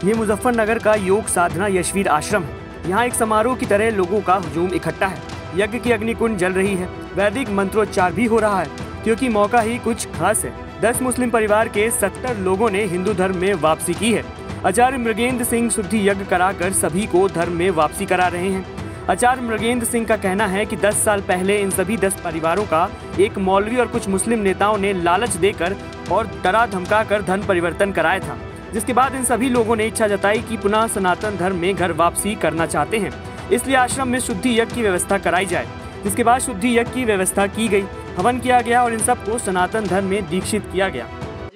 ये मुजफ्फरनगर का योग साधना यशवीर आश्रम है। यहाँ एक समारोह की तरह लोगों का हुजूम इकट्ठा है। यज्ञ की अग्निकुंड जल रही है। वैदिक मंत्रोच्चार भी हो रहा है क्योंकि मौका ही कुछ खास है। 10 मुस्लिम परिवार के 70 लोगों ने हिंदू धर्म में वापसी की है। आचार्य मृगेंद्र सिंह शुद्धि यज्ञ कराकर सभी को धर्म में वापसी करा रहे हैं। आचार्य मृगेंद्र सिंह का कहना है कि 10 साल पहले इन सभी 10 परिवारों का एक मौलवी और कुछ मुस्लिम नेताओं ने लालच देकर और डरा धमकाकर धर्म परिवर्तन कराया था, जिसके बाद इन सभी लोगों ने इच्छा जताई कि पुनः सनातन धर्म में घर वापसी करना चाहते हैं। इसलिए आश्रम में शुद्धि यज्ञ की व्यवस्था कराई जाए, जिसके बाद शुद्धि यज्ञ की व्यवस्था की गई, हवन किया गया और इन सबको सनातन धर्म में दीक्षित किया गया।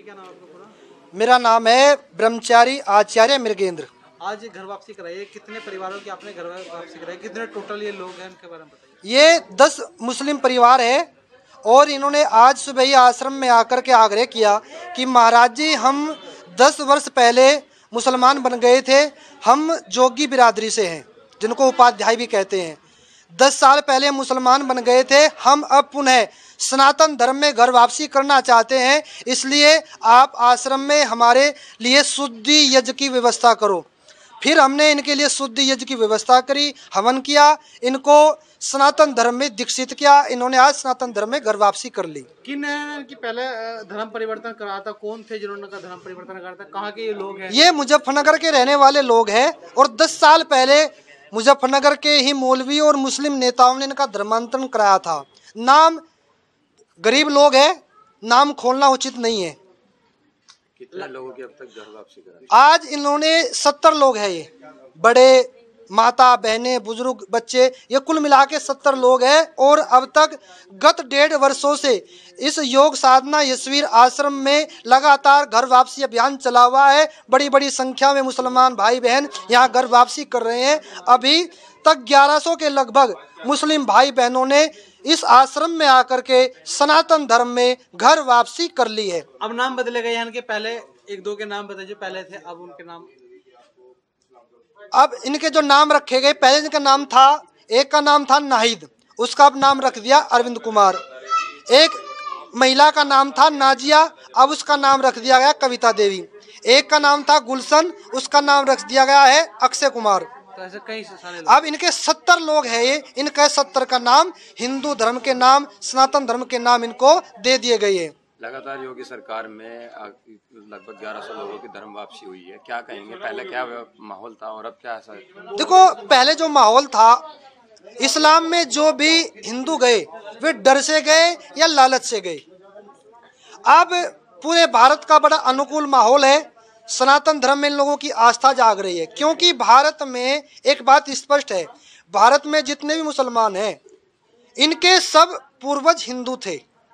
मेरा नाम है ब्रह्मचारी आचार्य मृगेंद्र। आज घर वापसी कराई, कितने परिवारों की आपने घर वापसी कराई, कितने टोटल ये लोग हैं, उनके बारे में बताइए। ये 10 मुस्लिम परिवार है और इन्होंने आज सुबह ही आश्रम में आकर के आग्रह किया कि महाराज जी, हम 10 वर्ष पहले मुसलमान बन गए थे। हम जोगी बिरादरी से हैं, जिनको उपाध्याय भी कहते हैं। 10 साल पहले मुसलमान बन गए थे। हम अब पुनः सनातन धर्म में घर वापसी करना चाहते हैं। इसलिए आप आश्रम में हमारे लिए शुद्धि यज्ञ की व्यवस्था करो। फिर हमने इनके लिए शुद्धि यज्ञ की व्यवस्था करी, हवन किया, इनको सनातन धर्म में दीक्षित किया। इन्होंने आज सनातन धर्म में घर वापसी कर ली। किन की पहले धर्म परिवर्तन करा था, कौन थे जिन्होंने का धर्म परिवर्तन करा था, कहाँ के ये लोग हैं? ये मुजफ्फरनगर के रहने वाले लोग हैं और 10 साल पहले मुजफ्फरनगर के ही मौलवी और मुस्लिम नेताओं ने इनका धर्मांतरण कराया था। नाम गरीब लोग है, नाम खोलना उचित नहीं है। कितने लोगों की अब तक घर वापसी कराई? आज इन्होंने 70 लोग हैं। ये बड़े माता बहनें बुजुर्ग बच्चे, ये कुल मिला के 70 लोग हैं। और अब तक गत 1.5 वर्षों से इस योग साधना यशवीर आश्रम में लगातार घर वापसी अभियान चला हुआ है। बड़ी बड़ी संख्या में मुसलमान भाई बहन यहाँ घर वापसी कर रहे हैं। अभी तक 1100 के लगभग मुस्लिम भाई बहनों ने इस आश्रम में आकर के सनातन धर्म में घर वापसी कर ली है। अब नाम बदले गए हैं, पहले 1-2 के नाम बताइए, पहले थे, अब उनके नाम। अब इनके जो नाम रखे गए, पहले इनका नाम था, एक का नाम था नाहिद, उसका अब नाम रख दिया अरविंद कुमार। एक महिला का नाम था नाजिया, अब उसका नाम रख दिया गया कविता देवी। एक का नाम था गुलशन, उसका नाम रख दिया गया है अक्षय कुमार। तो ऐसे कई सारे लोग। अब इनके 70 लोग हैं। ये इनके 70 का नाम हिंदू धर्म के नाम, सनातन धर्म के नाम इनको दे दिए गए हैं। लगातार योगी सरकार में लगभग 1100 लोगों की धर्म वापसी हुई है, क्या कहेंगे? पहले क्या माहौल था और अब क्या ऐसा है? देखो, पहले जो माहौल था, इस्लाम में जो भी हिंदू गए वे डर से गए या लालच से गए। अब पूरे भारत का बड़ा अनुकूल माहौल है। सनातन धर्म में इन लोगों की आस्था जाग रही है, क्योंकि भारत में एक बात स्पष्ट है, भारत में जितने भी मुसलमान हैं इनके सब पूर्वज हिंदू थे।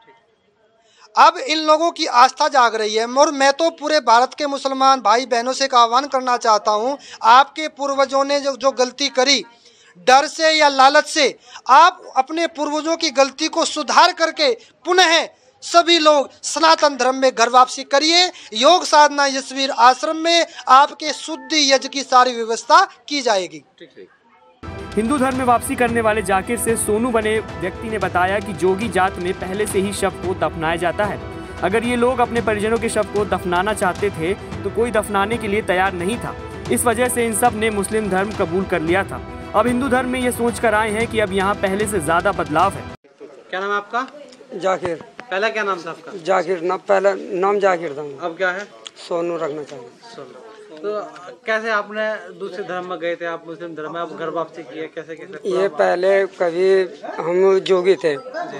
अब इन लोगों की आस्था जाग रही है। और मैं तो पूरे भारत के मुसलमान भाई बहनों से एक आह्वान करना चाहता हूं, आपके पूर्वजों ने जो गलती करी डर से या लालच से, आप अपने पूर्वजों की गलती को सुधार करके पुनः सभी लोग सनातन धर्म में घर वापसी करिए। योग साधना यशवीर आश्रम में आपके शुद्धि यज्ञ की सारी व्यवस्था की जाएगी। हिंदू धर्म में वापसी करने वाले जाकिर से सोनू बने व्यक्ति ने बताया कि जोगी जात में पहले से ही शव को दफनाया जाता है। अगर ये लोग अपने परिजनों के शव को दफनाना चाहते थे तो कोई दफनाने के लिए तैयार नहीं था। इस वजह से इन सब ने मुस्लिम धर्म कबूल कर लिया था। अब हिंदू धर्म में ये सोच कर आए हैं कि अब यहाँ पहले से ज्यादा बदलाव है। क्या नाम है आपका? जाकिर। पहला क्या नाम था आपका? जाकिर ना, पहला नाम जाकिर था। अब क्या है? सोनू रखना चाहिए। सोनू। तो कैसे आपने दूसरे धर्म में गए थे, आप मुस्लिम धर्म में, आप घर वापसी किए, कैसे कैसे? ये पहले कभी हम जोगी थे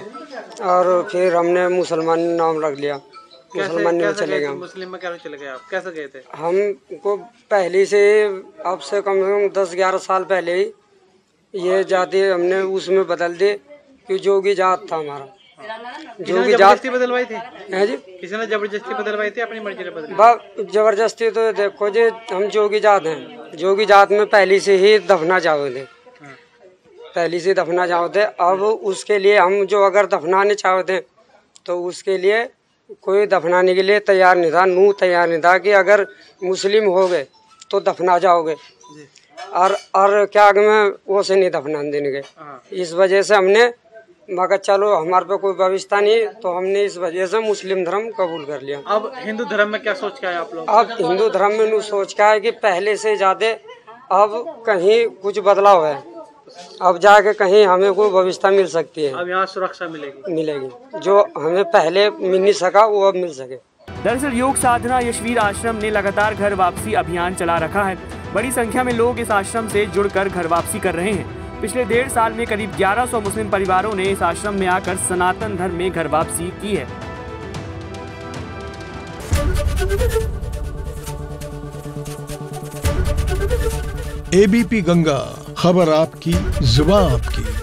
और फिर हमने मुसलमान नाम रख लिया। मुसलमान में चले गए। मुस्लिम में कैसे चले गए आप? कैसे गए थे? हमको पहले से, अब से कम से कम 10-11 साल पहले ही ये जाति हमने उसमें बदल दी कि जोगी जात था हमारा। जोगी जात बदलवाई थी? है जी। किसी ने जबरदस्ती बदलवाई थी, अपनी मर्जी ने बदलवाई? जबरदस्ती तो देखो जी, हम जोगी जात हैं। जोगी जात में पहले से ही दफना चाहते थे, पहले से दफना चाहते। अब उसके लिए हम जो अगर दफनाने चाहते तो उसके लिए कोई दफनाने के लिए तैयार नहीं था। नू तैयार नहीं था कि अगर मुस्लिम हो गए तो दफना जाओगे, और क्या में वो से नहीं दफना देने गए। इस वजह से हमने मगर चलो हमारे पे कोई व्यवस्था नहीं, तो हमने इस वजह से मुस्लिम धर्म कबूल कर लिया। अब हिंदू धर्म में क्या सोच के आए आप लोग? अब हिंदू धर्म में नु सोच के है कि पहले से ज्यादा अब कहीं कुछ बदलाव है, अब जाके कहीं हमें कोई व्यवस्था मिल सकती है। अब यहाँ सुरक्षा मिलेगी, जो हमें पहले मिल नहीं सका वो अब मिल सके। दरअसल योग साधना यशवीर आश्रम ने लगातार घर वापसी अभियान चला रखा है। बड़ी संख्या में लोग इस आश्रम से जुड़कर घर वापसी कर रहे हैं। पिछले 1.5 साल में करीब 1100 मुस्लिम परिवारों ने इस आश्रम में आकर सनातन धर्म में घर वापसी की है। एबीपी गंगा, खबर आपकी, जुबान आपकी।